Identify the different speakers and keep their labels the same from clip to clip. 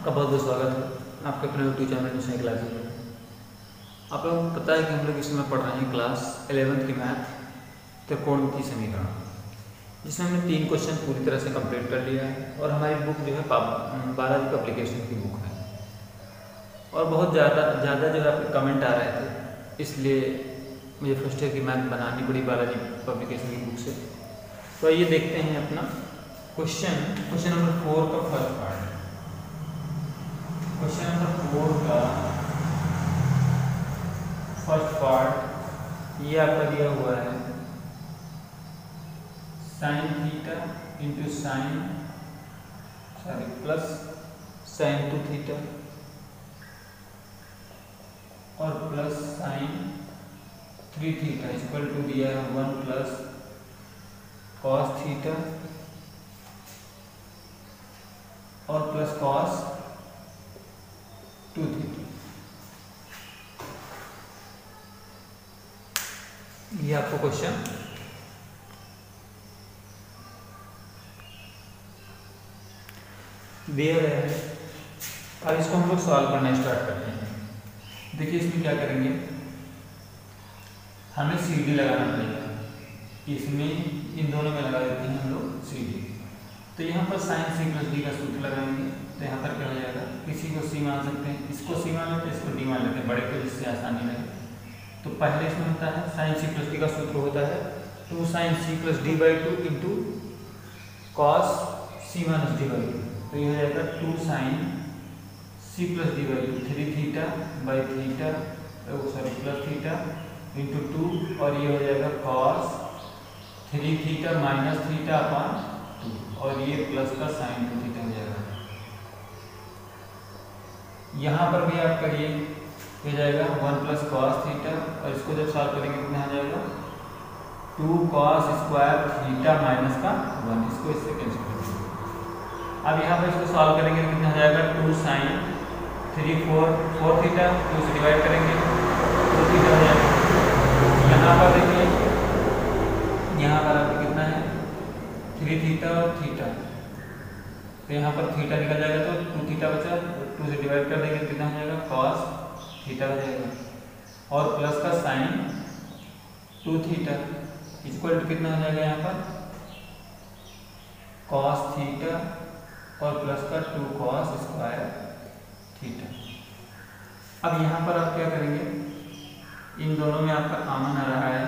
Speaker 1: आपका बहुत बहुत स्वागत है आपके अपने यूट्यूब चैनल में क्लासेज में। आप लोगों को पता है कि हम लोग इसमें पढ़ रहे हैं क्लास 11th की मैथ त्रिकोणमितीय समीकरण, जिसमें हमने 3 क्वेश्चन पूरी तरह से कंप्लीट कर लिया है। और हमारी बुक जो है बालाजी पब्लिकेशन की बुक है। और बहुत ज़्यादा जो है आपके कमेंट आ रहे थे, इसलिए मुझे फर्स्ट ईयर की मैथ बनानी पड़ी बालाजी पब्लिकेशन की बुक से। तो आइए देखते हैं अपना क्वेश्चन नंबर 4 का फर्स्ट पार्ट। क्वेश्चन नंबर 4 का फर्स्ट पार्ट ये आपका दिया हुआ है sine theta into plus sine 2 theta और plus sine 3 theta equal to दिया है 1 प्लस कॉस थीटा और प्लस कॉस 2 थीटा। ये आपको क्वेश्चन दिया गया है। अब इसको हम लोग सॉल्व करना स्टार्ट करते हैं। देखिए इसमें क्या करेंगे, हमें सीडी लगाना पड़ेगा। इसमें इन दोनों में लगा देते हैं हम लोग सीडी। तो यहाँ पर साइन सी प्लस डी का सूत्र लगाएंगे। तो यहाँ पर क्या हो जाएगा, किसी को सी मान सकते हैं, इसको सी मान लेते हैं, इसको डी मान लेते हैं, बड़े को जिससे आसानी लगे। तो पहले इसमें होता है साइन सी प्लस डी का सूत्र होता है 2 sine C plus D by 2 into cos C minus D by 2। तो ये हो जाएगा 2 sine C plus D by 2 3 theta by theta plus theta into 2 और ये हो जाएगा cos 3 theta minus theta upon 2 और ये प्लस का साइन 2 थीटा हो जाएगा। यहाँ पर भी आप करिए, हो जाएगा 1 प्लस कॉस थीटा और इसको जब सॉल्व करेंगे कितना आ जाएगा 2 कॉस स्क्वायर थीटा माइनस का 1। इसको इससे कैंसिल कर देंगे। अब यहाँ पर इसको सॉल्व करेंगे तो कितना हो जाएगा 2 साइन 3 4 थीटा, 2 से डिवाइड करेंगे 2 थीटा हो जाएगा। यहाँ पर देखिए, यहाँ पर आपको कितना है 3 थीटा और थीटा, तो यहाँ पर थीटा निकल जाएगा तो 2 थीटा बचा, 2 से डिवाइड कर देंगे कितना हो जाएगा कॉस थीटा हो जाएगा और प्लस का साइन 2 थीटा इक्वल टू कितना हो जाएगा यहाँ पर कॉस थीटा और प्लस का 2 कॉस स्क्वायर थीटा। अब यहाँ पर आप क्या करेंगे, इन दोनों में आपका कॉमन आ रहा है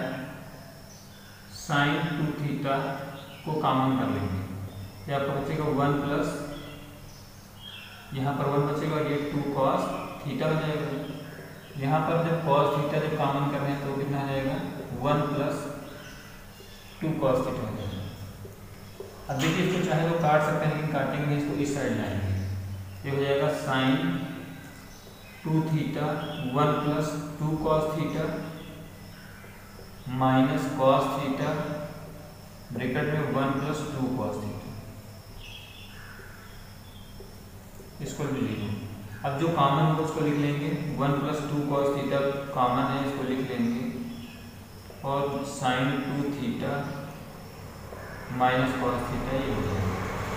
Speaker 1: साइन 2 थीटा को कॉमन कर लेंगे। ये आपका बचेगा 1 प्लस, यहाँ पर 1 बचेगा और ये 2 कॉस थीटा हो जाएगा। यहाँ पर जब कॉस थीटा जब कॉमन कर रहे हैं तो कितना हो जाएगा 1 प्लस 2 कॉस थीटा हो जाएगा। अब देखिए इसको चाहे तो काट सकते हैं, लेकिन काटेंगे नहीं, इसको इस साइड लाएंगे। ये हो जाएगा sine 2 theta 1 plus 2 cos theta minus cos theta bracket में 1 प्लस 2 कॉस थीटा, इसको भी लिखेंगे। अब जो कॉमन है उसको लिख लेंगे 1 प्लस 2 कॉस थीटा कॉमन है, इसको लिख लेंगे और sine 2 theta minus cos theta ये हो जाएगा।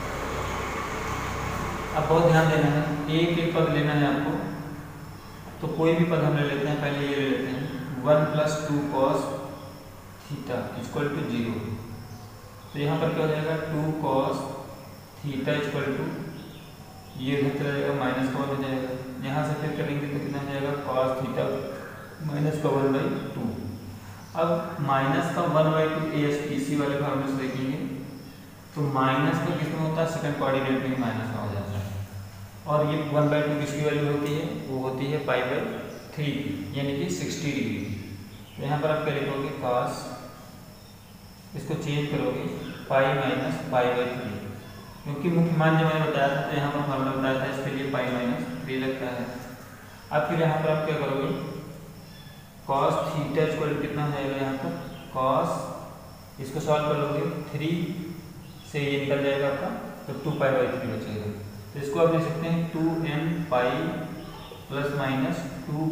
Speaker 1: अब बहुत ध्यान देना है, एक एक पद लेना है आपको। तो कोई भी पद हम ले लेते हैं, पहले ये ले लेते हैं 1 plus 2 cos theta equal to 0। तो यहाँ पर क्या हो जाएगा 2 कॉस थीटा इक्वल टू ये उधर चला जाएगा माइनस का 1 हो जाएगा। यहाँ से फिर करेंगे तो कितना हो जाएगा कॉस थीटा माइनस का 1/2। अब माइनस का 1/2 इसी वाले फॉर्मूले से देखेंगे तो माइनस का किसमें होता है, सेकंड कोऑर्डिनेट में माइनस का हो जाता है। और ये 1/2 किसकी वैल्यू होती है, वो होती है π/3 यानी कि 60 डिग्री। तो यहाँ पर आप क्या लिखोगे कॉस, इसको चेंज करोगे पाई माइनस π/3, क्योंकि मुख्य मान जो मैंने बताया था तो यहाँ पर फॉर्मूला बताया था, इसके लिए π-3 लगता है। अब फिर यहाँ पर आप क्या करोगे कॉस थीटा इक्वल कितना हो जाएगा, यहाँ पर कॉस, इसको सॉल्व कर लोगे 3 से ये निकल जाएगा आपका, तो 2π/3 बचेगा। तो इसको आप देख सकते हैं 2n पाई प्लस माइनस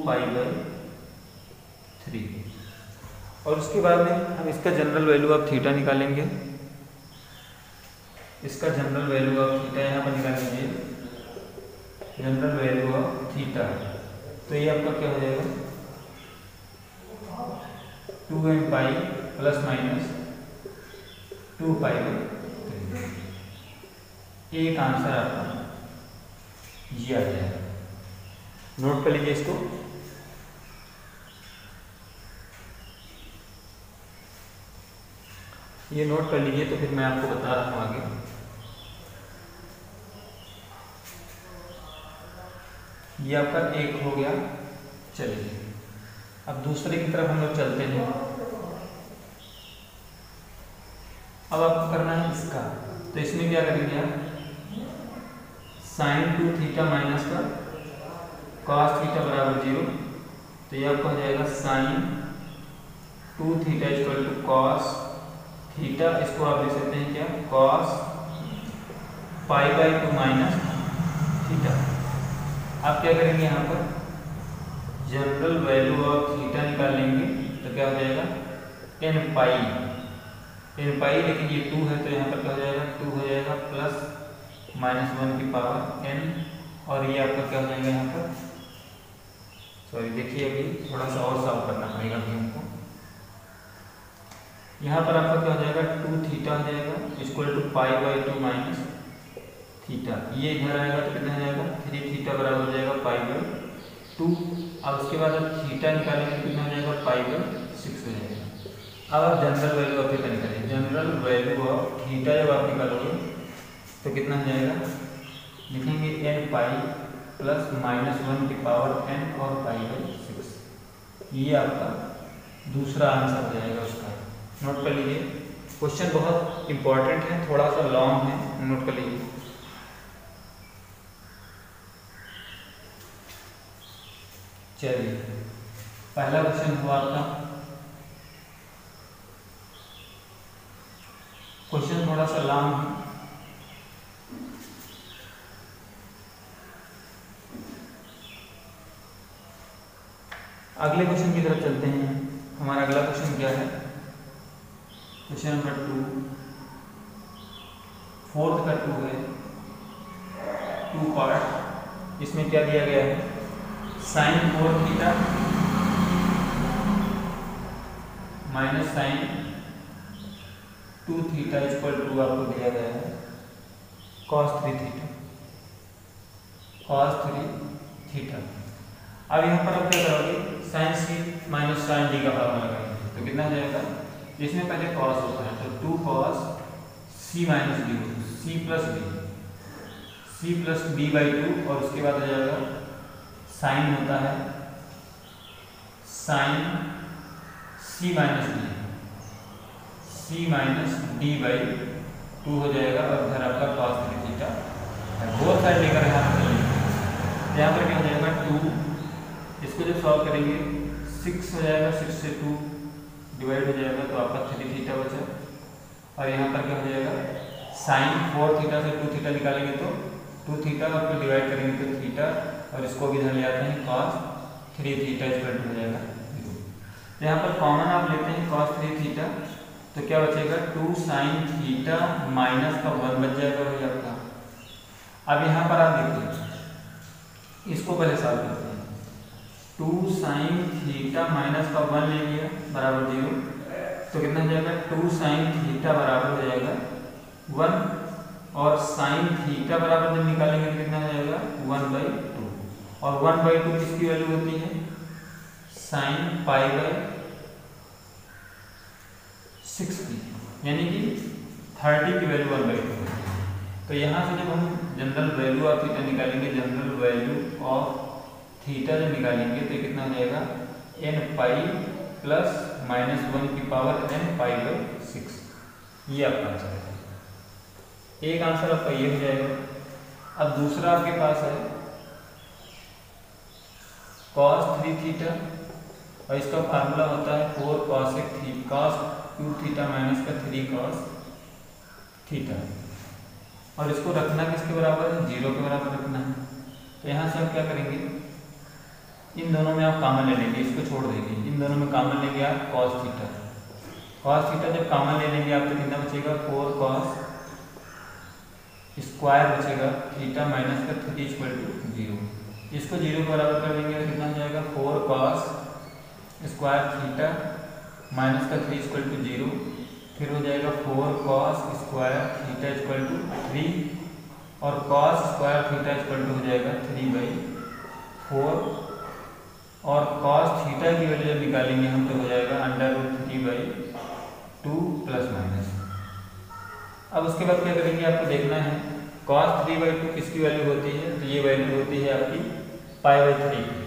Speaker 1: 2π/3। और उसके बाद में हम इसका जनरल वैल्यू आप थीटा निकालेंगे। इसका जनरल वैल्यू ऑफ थीटा यहाँ पर निकाल लीजिए, जनरल वैल्यू ऑफ थीटा, तो ये आपका क्या हो जाएगा 2n pi plus minus 2 pi by 3। एक आंसर आपका ये आ जाएगा। नोट कर लीजिए इसको। ये नोट कर लीजिए, तो फिर मैं आपको बता रहा हूँ आगे। ये आपका एक हो गया। चलिए अब दूसरे की तरफ हम लोग चलते हैं। अब आपको करना है इसका, तो इसमें क्या करेंगे आप, साइन 2 थीटा माइनस का कॉस थीटा बराबर 0। तो ये आपका हो जाएगा sine 2 theta equal to cos theta. इसको आप लिख सकते हैं क्या, cos pi by 2 minus theta. आप क्या करेंगे यहाँ पर जनरल वैल्यू ऑफ थीटा निकालेंगे, तो क्या हो जाएगा एन पाई, लेकिन ये 2 है तो यहाँ पर क्या हो जाएगा 2 हो जाएगा प्लस माइनस 1 की पावर n, और ये आपका क्या हो जाएगा यहाँ पर, सॉरी देखिए अभी थोड़ा सा और सॉल्व करना पड़ेगा अभी हमको। यहाँ पर आपका क्या हो जाएगा 2 थीटा हो जाएगा equal to pi by 2 minus theta. ये इधर आएगा तो कितना हो जाएगा 3 थीटा बराबर हो जाएगा पाई बाई 2। अब उसके बाद आप थीटा निकालेंगे तो कितना हो जाएगा पाई बाई 6 हो जाएगा। अब आप जनरल वैल्यू ऑफ थीटा निकालेंगे। जनरल वैल्यू ऑफ थीटा जब आप निकालोगे तो कितना हो जाएगा, लिखेंगे एन पाई प्लस माइनस 1 की पावर n और पाई बाई 6। ये आपका दूसरा आंसर हो जाएगा उसका। नोट कर लीजिए, क्वेश्चन बहुत इंपॉर्टेंट है, थोड़ा सा लॉन्ग है, नोट कर लीजिए। चलिए पहला क्वेश्चन हुआ आपका, क्वेश्चन थोड़ा सा लॉन्ग है। अगले क्वेश्चन की तरफ चलते हैं। हमारा अगला क्वेश्चन क्या है, क्वेश्चन नंबर 2, फोर्थ का 2 है, 2 पार्ट। इसमें क्या दिया गया है, sine 4 theta minus sine 2 theta equal to आपको दिया गया है कॉस 3 थीटा। अब यहाँ पर आप क्या करोगे, sine C minus sine D का फॉर्मूला लगाएंगे, तो कितना हो जाएगा, इसमें पहले कॉस होता है तो 2 cos C minus D, C plus D by 2, और उसके बाद हो जाएगा साइन होता है sine C minus D by 2 हो जाएगा, और इधर आपका कॉस 3 थीटा है। बोथ साइड लेकर यहाँ पर क्या हो जाएगा 2, इसको जब सॉल्व करेंगे 6 हो जाएगा, 6 से 2 डिवाइड हो जाएगा तो आपका 3 थीटा बचा। और यहाँ पर क्या हो जाएगा, साइन 4 थीटा से 2 थीटा निकालेंगे तो 2 थीटा, और फिर डिवाइड करेंगे तो थीटा, और इसको भी इधर ले आते हैं कॉस 3 थीटा इक्वल टू हो जाएगा 0। तो यहाँ पर कॉमन आप लेते हैं कॉस 3 थीटा, तो क्या बचेगा 2 साइन थीटा माइनस का 1 बच जाएगा भाई आपका। अब यहाँ पर आप देखिए, इसको पहले सॉल्व करते हैं। 2 साइन थीटा माइनस का 1 ले लिया बराबर 0, तो कितना हो जाएगा 2 साइन थीटा बराबर हो जाएगा 1, और साइन थीटा बराबर जब निकालेंगे तो कितना हो जाएगा 1/2, और 1/2 किसकी वैल्यू होती है, साइन पाई बाई 6 की, यानी कि 30 की वैल्यू 1/2 होती है। तो यहाँ से जब हम जनरल वैल्यू ऑफ थीटा निकालेंगे, जनरल वैल्यू ऑफ थीटा जब निकालेंगे तो कितना हो जाएगा n पाई प्लस माइनस 1 की पावर n पाई बाई 6। ये आपका आंसर है। एक आंसर आपका ये हो जाएगा। अब दूसरा आपके पास है cos 3 थीटा, और इसका फार्मूला होता है 4 cos 2 थीटा माइनस का 3 cos थीटा, और इसको रखना किसके बराबर है, 0 के बराबर रखना है। तो यहाँ से आप क्या करेंगे, इन दोनों में आप कॉमन ले लेंगे, इसको छोड़ देंगे, इन दोनों में कॉमन लेंगे आप cos थीटा जब कॉमन ले लेंगे आप तो कितना बचेगा 4 cos स्क्वायर बचेगा थीटा माइनस का 3 इक्वल टू 0। इसको 0 के बराबर कर देंगे तो कितना हो जाएगा 4 कॉस स्क्वायर थीटा माइनस का 3 इक्वल टू 0। फिर हो जाएगा 4 cos square theta equal to 3 और cos square theta equal to हो जाएगा 3/4 और कॉस थीटा की वैल्यू जब निकालेंगे हम तो हो जाएगा √3/2 प्लस माइनस। अब उसके बाद क्या करेंगे आपको देखना है cos 3/2 किसकी वैल्यू होती है, तो ये वैल्यू होती है आपकी π/3 की।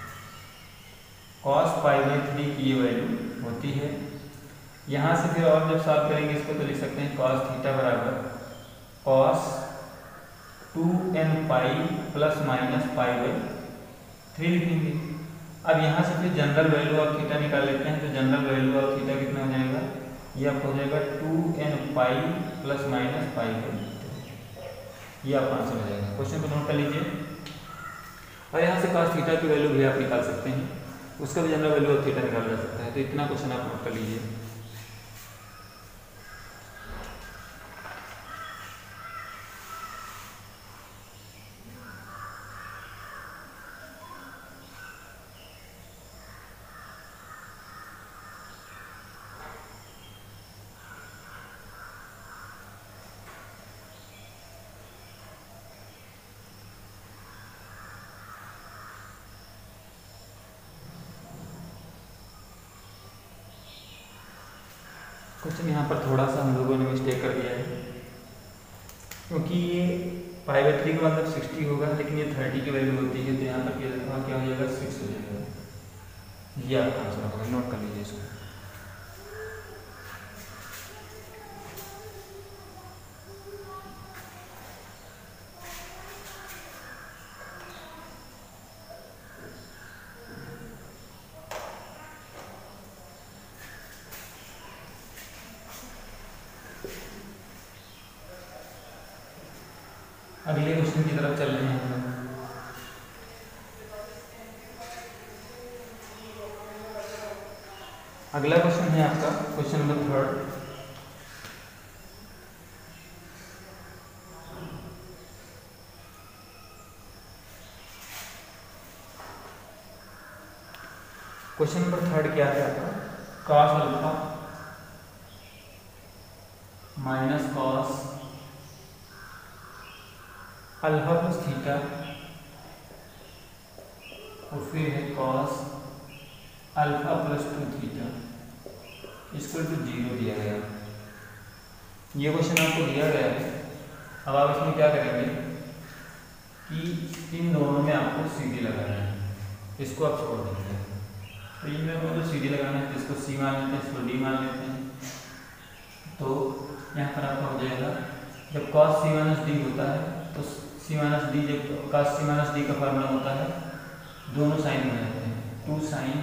Speaker 1: cos π/3 की ये वैल्यू होती है। यहाँ से फिर और जब सॉल्व करेंगे इसको तो लिख सकते हैं cos थीटा बराबर cos 2nπ प्लस माइनस π/3 लिखेंगे। अब यहाँ से फिर जनरल वैल्यू ऑफ थीटा निकाल लेते हैं, तो जनरल वैल्यू ऑफ थीटा कितना हो जाएगा, ये आपको हो जाएगा 2nπ प्लस माइनस π/3। ये आपका आंसर हो जाएगा। क्वेश्चन को नोट कर लीजिए और यहाँ से cos थीटा की वैल्यू भी आप निकाल सकते हैं, उसका भी जनरल वैल्यू ऑफ थीटा निकाला जा सकता है। तो इतना क्वेश्चन आप नोट कर लीजिए। क्वेश्चन यहाँ पर थोड़ा सा हम लोगों ने मिस्टेक कर दिया है, क्योंकि ये π/3 का मतलब 60 होगा, लेकिन ये 30 की वैल्यू होती है, तो यहाँ पर क्या हो जाएगा 6 हो जाएगा। ये आपका आंसर होगा, नोट कर लीजिए इसको। अगले क्वेश्चन की तरफ चल रहे हैं हम लोग। अगला क्वेश्चन है आपका क्वेश्चन नंबर 3। क्वेश्चन नंबर 3 क्या है आपका, cos alpha minus cos alpha plus theta और फिर है cos alpha plus 2 theta equal to 0 दिया गया। ये क्वेश्चन आपको दिया गया है। अब आप इसमें क्या करेंगे कि इन दोनों में आपको सीधी लगाना है, इसको आप छोड़ देंगे। तो इनमें आपको जो सीधी लगाना है, इसको सी मान लेते हैं, इसको डी मान लेते हैं। तो यहाँ पर आपका हो जाएगा, जब cos c माइनस डी होता है तो c माइनस डी, जब cos c माइनस डी का फार्मूला होता है दोनों साइन बन जाते हैं, 2 साइन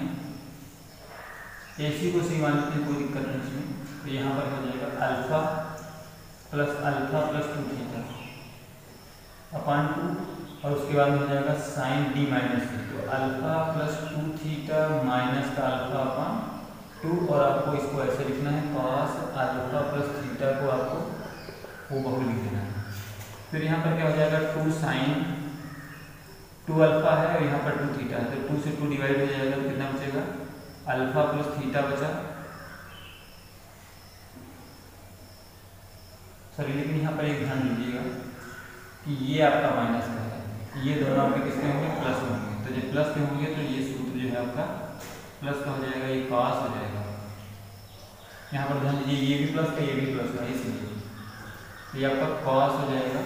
Speaker 1: AC को c मान लेते हैं, कोई दिक्कत नहीं इसमें। तो यहाँ पर हो जाएगा अल्फा प्लस 2 थीटा अपान 2 और उसके बाद हो जाएगा साइन डी माइनस डी। तो अल्फा प्लस 2 थीटा माइनस का अल्फा अपान 2 और आपको इसको ऐसे लिखना है cos अल्फा प्लस थीटा को आपको वो बहु लिख देना है। फिर यहाँ पर क्या हो जाएगा 2 साइन 2 अल्फा है और यहाँ पर 2 थीटा है, तो 2 से 2 डिवाइड हो जाएगा, तो कितना बचेगा अल्फा प्लस थीटा बचा। सॉरी, लेकिन यहाँ पर एक ध्यान दीजिएगा कि ये आपका माइनस का है, ये दोनों आपके किसके होंगे, प्लस में होंगे। तो जब प्लस में होंगे तो ये सूत्र जो है आपका प्लस का हो जाएगा, ये cos हो जाएगा। यहाँ पर ध्यान दीजिए, ये भी प्लस का, ये भी प्लस का, इसलिए ये आपका cos हो जाएगा,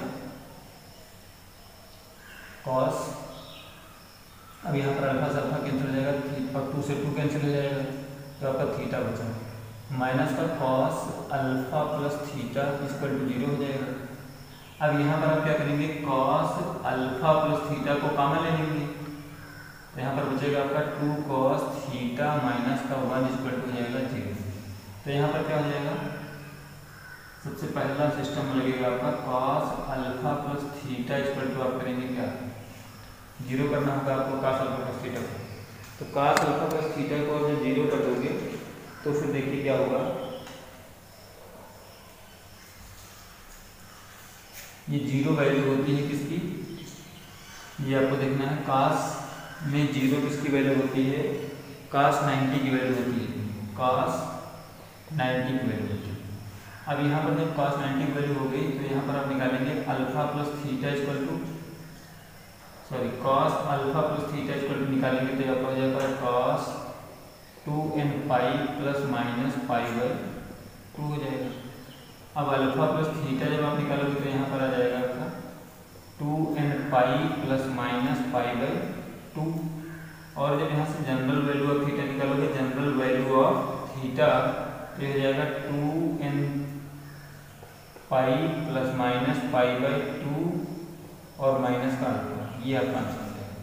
Speaker 1: cos। अब यहाँ पर अल्फा से अल्फा कैंसिल हो जाएगा और 2 से 2 कैंसिल हो जाएगा, तो आपका थीटा बचा माइनस का cos alpha plus theta equal to 0 हो जाएगा। अब यहाँ पर आप क्या करेंगे, cos अल्फा प्लस थीटा को कॉमन ले लेंगे, तो यहाँ पर बचेगा आपका 2 cos थीटा माइनस का 1 इक्वल टू हो जाएगा 0। तो यहाँ पर क्या हो जाएगा, सबसे पहला सिस्टम लगेगा आपका cos alpha plus theta equal to आप करेंगे क्या, 0 करना होगा आपको cos अल्फा प्लस थीटा को। तो cos अल्फा प्लस थीटा को जब 0 कर दोगे तो फिर देखिए क्या होगा, ये जीरो वैल्यू होती है किसकी, ये आपको देखना है। कास में जीरो किसकी वैल्यू होती है, कास 90 की वैल्यू होती है, कास 90 की वैल्यू होती है। अब यहाँ पर जब कास 90 की वैल्यू हो गई तो यहाँ पर आप निकालेंगे alpha plus theta equal to cos alpha plus theta equal to निकालेंगे तो यहाँ पर हो जाएगा cos 2n pi plus minus pi by 2 हो जाएगा। अब अल्फा प्लस थीटा जब आप निकालोगे तो यहाँ पर आ जाएगा आपका 2n pi plus minus pi by 2। और जब यहाँ से जनरल वैल्यू ऑफ थीटा निकालोगे, जनरल वैल्यू ऑफ थीटा तो हो जाएगा 2n pi plus minus pi by 2 और माइनस का अल्फा। ये आपका आंसर हो जाएगा,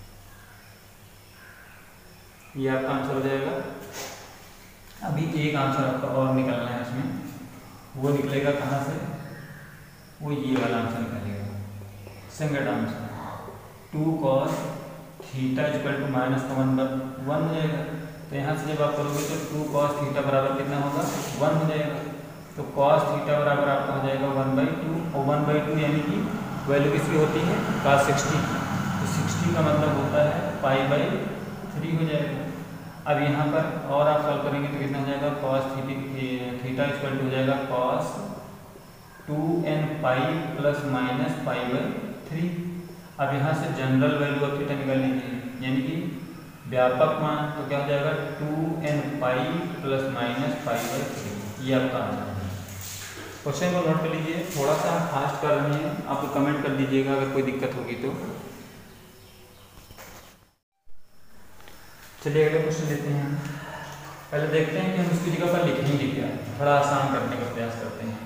Speaker 1: ये आपका आंसर हो जाएगा। अभी एक आंसर आपका और निकलना है इसमें, वो निकलेगा कहाँ से, वो ये वाला आंसर निकलेगा, second answer 2 cos theta equal to minus का 1 हो जाएगा। तो यहाँ से जब आप करोगे तो 2 cos थीटा बराबर कितना होगा, 1 हो जाएगा। तो cos थीटा बराबर आपका हो जाएगा 1/2 और 1/2 यानी कि वैल्यू किसकी होती है, cos 60। तो 60 का मतलब होता है पाई/3 हो जाएगा। अब यहाँ पर और आप सॉल्व करेंगे तो कितना हो जाएगा, cos थीटा इक्वल टू हो जाएगा cos 2n pi plus minus pi. अब यहाँ से जनरल वैल्यू ऑफ थीटा निकाल लीजिए, यानी कि व्यापक मान, तो क्या हो जाएगा 2n पाई प्लस माइनस पाई/3। ये आपका आंसर है। क्वेश्चन को नोट कर लीजिए, थोड़ा सा फास्ट कर रहे हैं, आप कमेंट कर दीजिएगा अगर कोई दिक्कत होगी तो। चलिए अगले क्वेश्चन लेते हैं। पहले देखते हैं कि हम इसकी जगह पर लिखेंगे क्या, थोड़ा आसान करने का प्रयास करते हैं।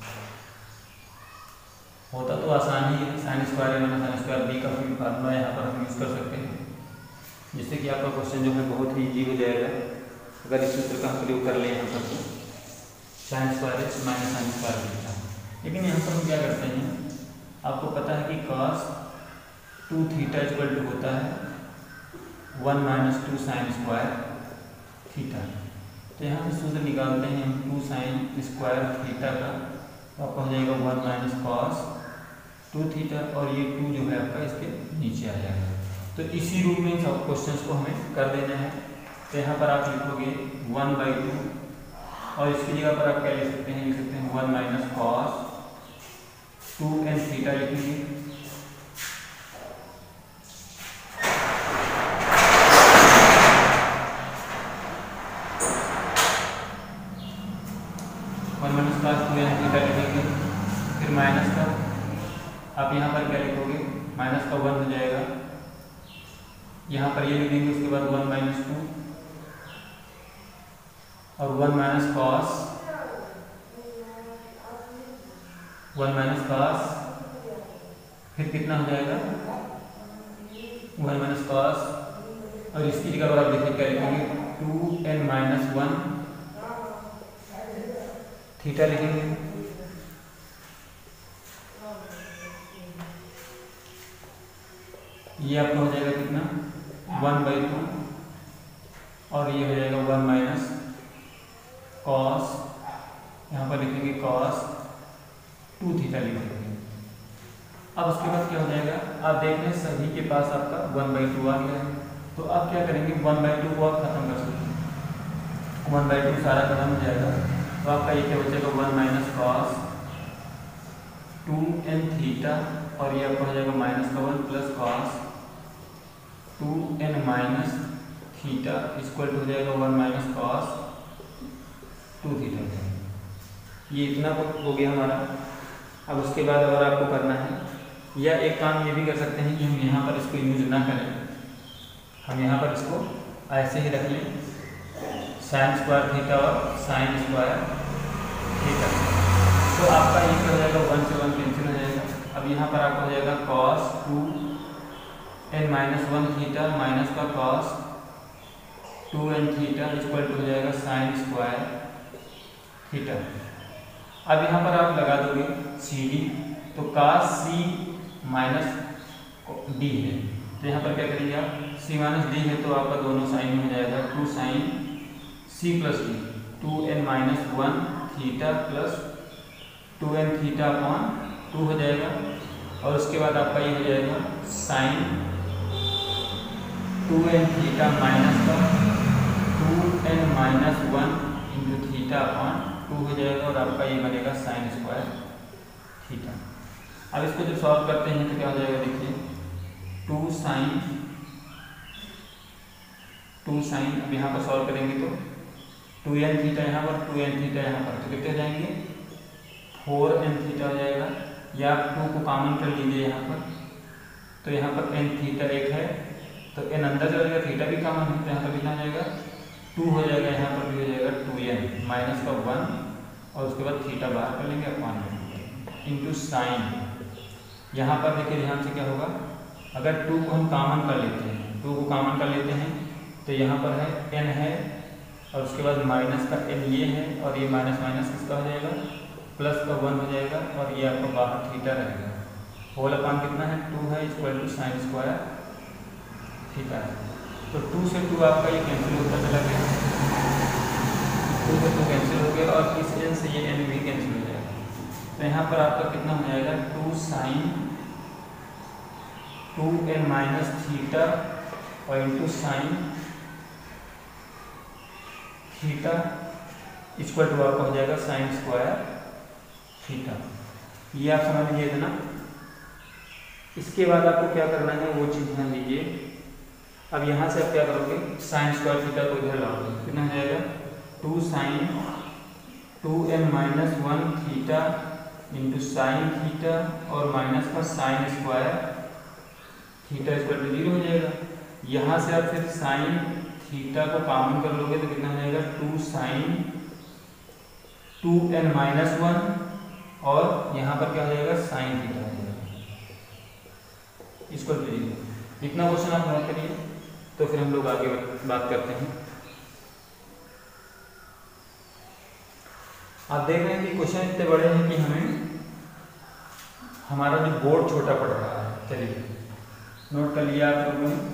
Speaker 1: होता तो आसान ही है, sine square minus sine square B का फार्मूला यहाँ पर हम यूज़ कर सकते हैं, जिससे कि आपका क्वेश्चन जो है बहुत ही ईजी हो जाएगा अगर इस सूत्र का हम प्रयोग कर लें यहाँ पर। तो sine square X minus sine square B का, लेकिन यहाँ पर हम क्या करते हैं, आपको पता है कि cos 2 थीटा इक्वल टू होता है 1 माइनस 2 साइन स्क्वायर थीटा। तो यहाँ से सूत्र निकालते हैं हम 2 साइन स्क्वायर थीटा का, तो आपका हो जाएगा 1 माइनस cos 2 थीटा, और ये 2 जो है आपका इसके नीचे आ जाएगा। तो इसी रूप में सब क्वेश्चंस को हमें कर देना है। तो यहाँ पर आप लिखोगे 1/2 और इसकी जगह पर आप क्या लिख सकते हैं, 1 माइनस cos 2n थीटा लिखेंगे। फिर माइनस का आप यहाँ पर क्या लिखोगे, माइनस का 1 हो जाएगा, यहाँ पर ये लिखेंगे, उसके बाद 1 माइनस 2 और 1 माइनस cos 1 माइनस cos, फिर कितना हो जाएगा 1 माइनस cos, और इसकी जगह पर आप देखिए क्या लिखेंगे 2n माइनस 1 थीटा लिखेंगे। ये आपका हो जाएगा कितना 1/2 और ये हो जाएगा 1 माइनस cos, यहाँ पर लिखेंगे cos 2 थीटा लिखेंगे। अब उसके बाद क्या हो जाएगा, आप देख रहे हैं सभी के पास आपका 1/2 आ गया है। तो अब क्या करेंगे, 1/2 को आप खत्म कर सकते हैं, 1/2 सारा खत्म हो जाएगा। तो आपका ये क्या बचेगा 1 माइनस cos 2n थीटा, और ये आपका हो जाएगा माइनस का 1 plus cos 2n minus theta equal to हो जाएगा 1 माइनस cos 2 थीटा हो जाएगा। ये इतना हो गया हमारा। अब उसके बाद अगर आपको करना है, या एक काम ये भी कर सकते हैं कि हम यहाँ पर इसको यूज ना करें, हम यहाँ पर इसको ऐसे ही रख लें, साइन स्क्वायर थीटा और साइन स्क्वायर थीटा। तो आपका ये क्या हो जाएगा 1 से 1 कैंसिल हो जाएगा। अब यहाँ पर आपका हो जाएगा cos 2n minus 1 theta minus का cos 2n theta equal to हो जाएगा साइन स्क्वायर थीटा। अब यहाँ पर आप लगा दोगे सी डी, तो cos c माइनस डी है, तो यहाँ पर क्या करेंगे आप, c माइनस डी है तो आपका दोनों साइन में हो जाएगा 2 sine c plus D, 2n minus 1 theta plus 2n theta upon 2 हो जाएगा और उसके बाद आपका ये हो जाएगा साइन 2n थीटा माइनस का 2n minus 1 into theta upon 2 हो जाएगा और आपका ये बनेगा साइन स्क्वायर थीटा। अब इसको जब सॉल्व करते हैं तो क्या हो जाएगा, देखिए 2 साइन अब यहाँ पर सॉल्व करेंगे तो 2n थीटा यहाँ पर 2n थीटा यहाँ पर, तो कितने हो जाएंगे 4n थीटा हो जाएगा। या आप 2 को कॉमन कर लीजिए यहाँ पर, तो यहाँ पर n थीटा 1 है तो n अंदर चला जाएगा, थीटा भी कॉमन है तो यहाँ पर कितना हो जाएगा 2 हो जाएगा, यहाँ पर भी हो जाएगा 2n माइनस का 1 और उसके बाद थीटा बाहर कर लेंगे अपॉन इंटू साइन। यहाँ पर देखिए ध्यान से क्या होगा, अगर 2 को हम कॉमन कर लेते हैं, 2 को कॉमन कर लेते हैं तो यहाँ पर है n है और उसके बाद माइनस का n ये है और ये माइनस माइनस किसका हो जाएगा प्लस का 1 हो जाएगा और ये आपका बाहर थीटा रहेगा। होल अपॉन कितना है 2 है equal to sine square theta है। तो 2 से 2 आपका ये कैंसिल होता चला गया, 2 से 2 कैंसिल हो गया और इस n से ये n भी कैंसिल हो जाएगा। तो यहाँ पर आपका कितना हो जाएगा 2 साइन 2n माइनस थीटा और into sine theta equal to आपका हो जाएगा साइन स्क्वायर थीटा। ये आप समझ लीजिए थे ना। इसके बाद आपको क्या करना है वो चीज़ ध्यान दीजिए। अब यहाँ से आप क्या करोगे, साइन स्क्वायर थीटा को इधर लाओगे, कितना हो जाएगा 2 sine 2n minus 1 theta into sine theta और माइनस का sine square theta equal to 0 हो जाएगा। यहाँ से आप फिर साइन थीटा को कॉमन कर लोगे तो कितना हो जाएगा 2 साइन 2n माइनस 1 और यहाँ पर क्या हो जाएगा साइन थीटा हो जाएगा इक्वल टू 0। इतना क्वेश्चन आप नोट करिए तो फिर हम लोग आगे बात करते हैं। आप देख रहे हैं कि क्वेश्चन इतने बड़े हैं कि हमें हमारा जो बोर्ड छोटा पड़ रहा है। चलिए नोट कर लिया आप लोगों ने।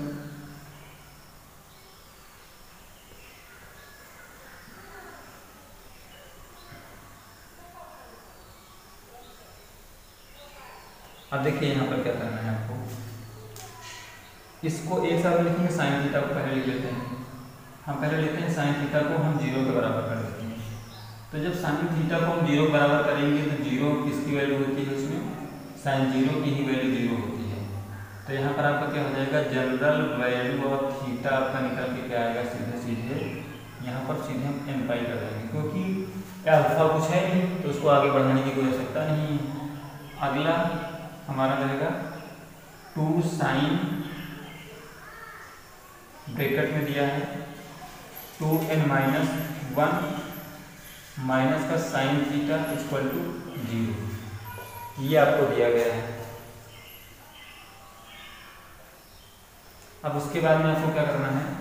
Speaker 1: अब देखिए यहाँ पर क्या करना है आपको, इसको एक साथ लिखेंगे, साइन थीटा को पहले लिख लेते हैं। हम पहले लेते हैं साइन थीटा को हम 0 के बराबर कर देते हैं। तो जब साइन थीटा को हम 0 के बराबर करेंगे तो 0 किसकी वैल्यू होती है, उसमें साइन 0 की ही वैल्यू 0 होती है। तो यहाँ पर आपका क्या हो जाएगा, जनरल वैल्यू ऑफ थीटा आपका निकल के क्या आएगा, सीधे सीधे यहाँ पर सीधे हम n पाई कर देंगे, क्योंकि अल्फा कुछ है नहीं तो उसको आगे बढ़ाने की कोई आवश्यकता नहीं है। अगला हमारा रहेगा 2 साइन ब्रैकेट में दिया है 2n माइनस 1 माइनस का साइन थीटा इक्वल टू 0, ये आपको दिया गया है। अब उसके बाद में आपको क्या करना है,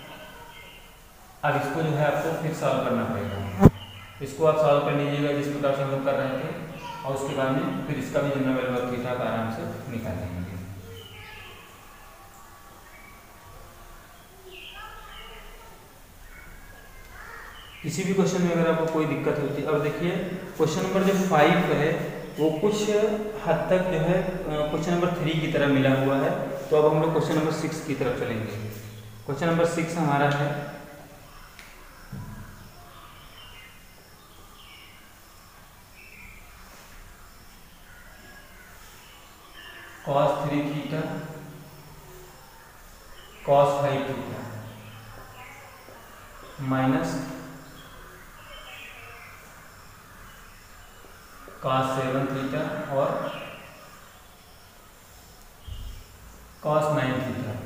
Speaker 1: अब इसको जो है आपको फिर सॉल्व करना पड़ेगा। इसको आप सॉल्व कर लीजिएगा जिस प्रकार से हम लोग कर रहे थे और उसके बाद में फिर इसका भी जनरल वैल्यू ऑफ थीटा का आराम से निकाल लेंगे। किसी भी क्वेश्चन में अगर आपको कोई दिक्कत होती है, अब देखिए क्वेश्चन नंबर जो 5 है वो कुछ हद तक जो है क्वेश्चन नंबर 3 की तरह मिला हुआ है। तो अब हम लोग क्वेश्चन नंबर 6 की तरफ चलेंगे। क्वेश्चन नंबर 6 हमारा है cos 3 theta cos 5 theta minus cos 7 theta और cos 9 थीटा।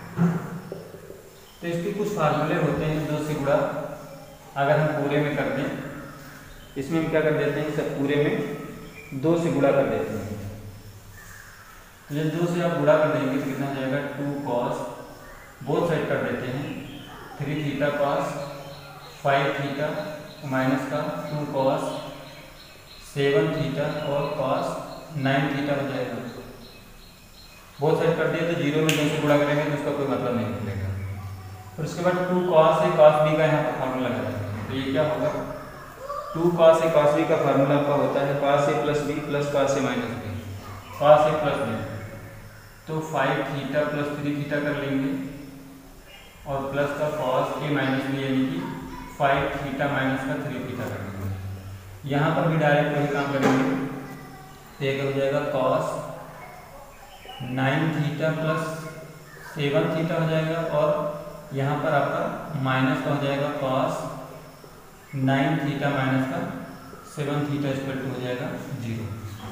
Speaker 1: तो इसके कुछ फार्मूले होते हैं, 2 से गुणा अगर हम पूरे में कर दें, इसमें हम क्या कर देते हैं, सब पूरे में 2 से गुणा कर देते हैं। तो जब 2 से आप गुणा कर देंगे तो कितना हो जाएगा 2 cos, बोथ साइड कर देते हैं 3 थीटा cos 5 थीटा माइनस का 2 cos 7 थीटा और cos 9 थीटा हो जाएगा। बहुत साइड कर दिया तो 0 में 2 से गुणा करेंगे तो उसका कोई मतलब नहीं निकलेगा। और उसके बाद 2 cos a cos b का यहाँ पर फार्मूला लगाएंगे। तो ये क्या होगा, 2 cos a cos b का फार्मूला आपका होता है cos a plus b plus cos a minus b। Cos A plus B, तो 5 थीटा प्लस 3 थीटा कर लेंगे और प्लस का कॉस ए माइनस बी यानी कि 5 थीटा माइनस का 3 थीटा कर लेंगे। यहाँ पर भी डायरेक्ट वही काम करेंगे, तो एक हो जाएगा कॉस 9 थीटा प्लस 7 थीटा हो जाएगा और यहाँ पर आपका माइनस का हो जाएगा कॉस 9 थीटा माइनस का 7 थीटा इक्वल टू हो जाएगा 0।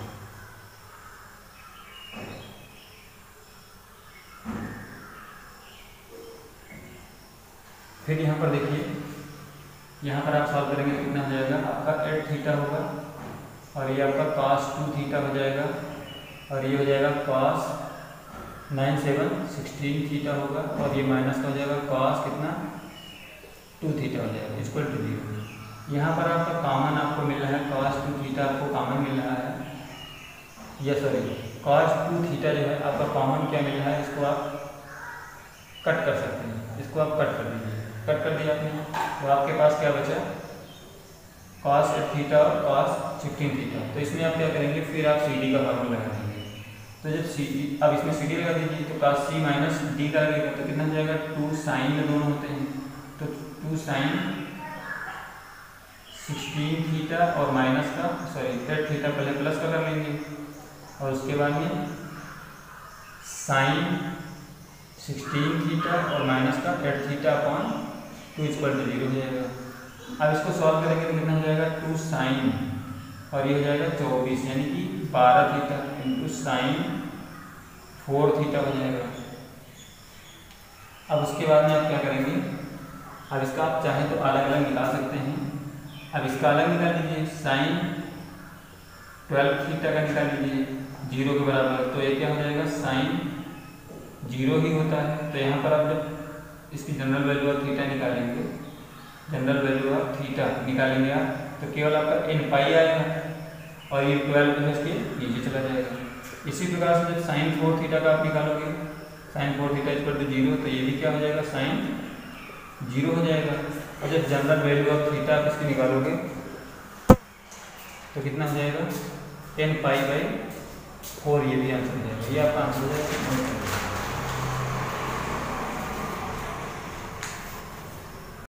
Speaker 1: फिर यहाँ पर देखिए, यहाँ पर आप सॉल्व करेंगे तो कितना हो जाएगा, आपका 8 थीटा होगा और ये आपका cos 2 थीटा हो जाएगा और ये हो जाएगा cos 9 7 16 थीटा होगा और ये माइनस का हो जाएगा cos कितना 2 थीटा हो जाएगा इक्वल टू 0। यहाँ पर आपका कॉमन आपको मिल रहा है cos 2 थीटा आपको कॉमन मिल रहा है, या सॉरी cos 2 थीटा जो है आपका कॉमन क्या मिल रहा है, इसको आप कट कर सकते हैं, इसको आप कट कर दीजिए। कट कर दिया आपने तो आपके पास क्या बचा, cos 8 थीटा और cos 16 थीटा। तो इसमें आप क्या करेंगे, फिर आप सी डी का फार्मूला लगा देंगे। तो जब सी डी, अब इसमें सी डी लगा दीजिए तो cos c माइनस डी का लगेगा तो कितना हो जाएगा, 2 साइन में दोनों होते हैं तो 2 साइन 16 थीटा और माइनस का सॉरी 8 थीटा पहले प्लस का कर लेंगे और उसके बाद में साइन 16 थीटा और माइनस का 8 थीटा अपॉन 2 इक्वल टू 0 हो जाएगा। अब इसको सॉल्व करेंगे तो कितना हो जाएगा, 2 साइन और ये हो जाएगा 24 यानी कि 12 थीटा इंटू साइन 4 थीटा हो जाएगा। अब उसके बाद में आप क्या करेंगे, अब इसका आप चाहें तो अलग अलग निकाल सकते हैं। अब इसका अलग निकाल लीजिए, साइन 12 थीटा का निकाल लीजिए 0 के बराबर, तो ये क्या हो जाएगा, साइन 0 ही होता है। तो यहाँ पर आप जब इसकी जनरल वैल्यू ऑफ थीटा निकालेंगे, जनरल वैल्यू ऑफ थीटा निकालेंगे आप तो केवल आपका n पाई आएगा और ये 12 जो है इसके नीचे चला जाएगा। इसी प्रकार से जब साइन 4 थीटा का आप निकालोगे, साइन 4 थीटा इक्वल टू 0, तो ये भी क्या हो जाएगा, साइन 0 हो जाएगा। और जब जनरल वैल्यू ऑफ थीटा आप इसकी निकालोगे तो कितना हो जाएगा, n पाई बाई 4, ये भी आंसर हो जाएगा। ये आपका आंसर हो जाएगा।